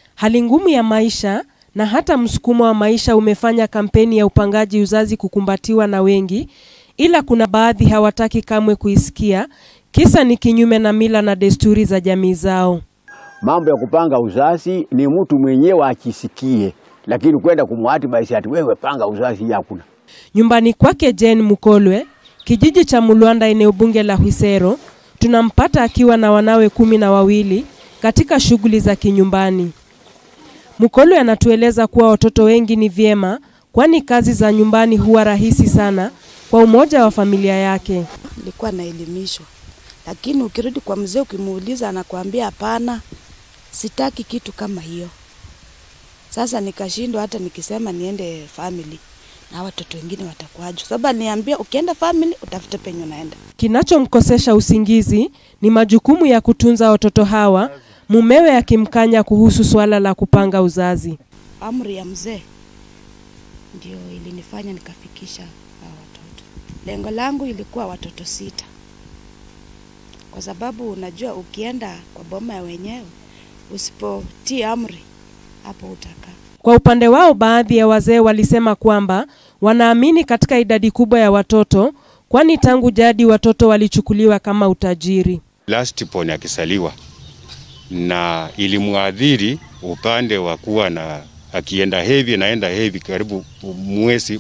Hali ngumu ya maisha na hata msukumo wa maisha umefanya kampeni ya upangaji uzazi kukumbatiwa na wengi, ila kuna baadhi hawataki kamwe kuisikia, kisa ni kinyume na mila na desturi za jamii zao. Mambo ya kupanga uzazi ni mtu mwenyewe akisikie, lakini kwenda kumwadvise ati wewe panga uzazi hakuna. Nyumbani kwake Jane Mukolwe, kijiji cha Mulwanda, eneo bunge la Hwisero, tunampata akiwa na wanawe 12 katika shughuli za kinyumbani. Mukolwe anatueleza kuwa watoto wengi ni vyema, kwani kazi za nyumbani huwa rahisi sana kwa umoja wa familia yake. Nilikuwa naelimishwa, lakini ukirudi kwa mzee ukimuuliza anakuambia hapana, sitaki kitu kama hiyo. Sasa nikashindwa hata nikisema niende family na watoto wengine watakuaje, sababu niambia ukienda family utafute penye unaenda. Kinachomkosesha usingizi ni majukumu ya kutunza watoto hawa, mumewe akimkanya kuhusu swala la kupanga uzazi. Amri ya mzee ndio ilinifanya nikafikisha watoto. Lengo langu ilikuwa watoto 6. Kwa sababu unajua ukienda kwa boma ya wenyewe usipotii amri hapo utaka. Kwa upande wao baadhi ya wazee walisema kwamba wanaamini katika idadi kubwa ya watoto, kwani tangu jadi watoto walichukuliwa kama utajiri. Last born akisaliwa na ilimuadhiri upande wa kuwa na akienda heavy naenda heavy karibu mwezi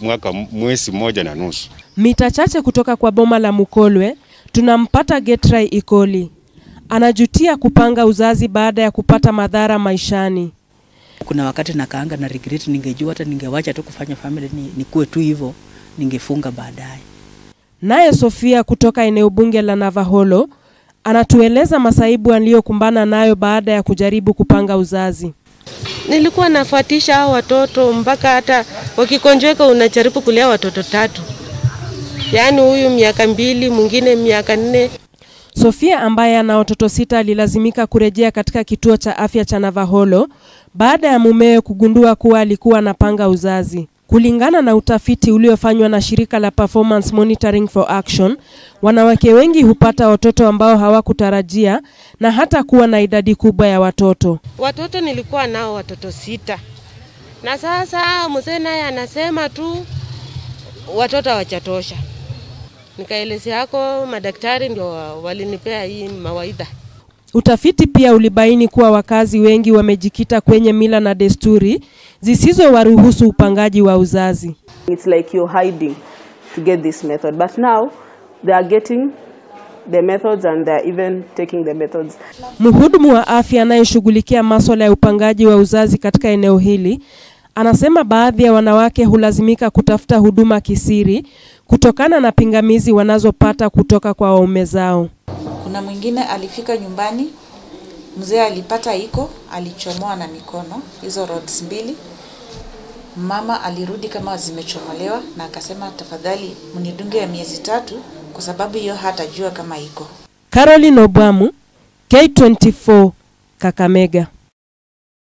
1.5. Mita chache kutoka kwa boma la Mukolwe tunampata Getrai Ikoli. Anajutia kupanga uzazi baada ya kupata madhara maishani. Kuna wakati nakaanga na regret, ningejua hata ningewacha tu kufanya family nikuwe tu hivyo, ningefunga baadaye. Naye Sofia kutoka eneo bunge la Navaholo anatueleza masaibu aliyokumbana nayo baada ya kujaribu kupanga uzazi. Nilikuwa nafuatisha hao watoto mpaka hata wakikonjeka unajaribu kulea watoto 3. Yaani huyu miaka 2, mwingine miaka 4. Sofia ambaye ana watoto 6 alilazimika kurejea katika kituo cha afya cha Navaholo baada ya mumewe kugundua kuwa alikuwa anapanga uzazi. Kulingana na utafiti uliofanywa na shirika la Performance Monitoring for Action, wanawake wengi hupata watoto ambao hawakutarajia na hata kuwa na idadi kubwa ya watoto. Watoto nilikuwa nao watoto 6. Na sasa mzee naye anasema tu watoto hawajatosha. Nikaelezea hako madaktari ndio walinipea hii mawaidha. Utafiti pia ulibaini kuwa wakazi wengi wamejikita kwenye mila na desturi zisizowaruhusu upangaji wa uzazi. It's like you're hiding to get this method, but now they are getting the methods and they are even taking the methods. Mhudumu wa afya anayeshughulikia masuala ya upangaji wa uzazi katika eneo hili anasema baadhi ya wanawake hulazimika kutafuta huduma kisiri kutokana na pingamizi wanazopata kutoka kwa waume zao. Kuna mwingine alifika nyumbani, mzee alipata iko, alichomoa na mikono hizo rods 2. Mama alirudi kama zimechomolewa na akasema tafadhali mnidunge ya miezi 3 kwa sababu hiyo hatajua kama iko. Caroline Obwamu, K24, Kakamega.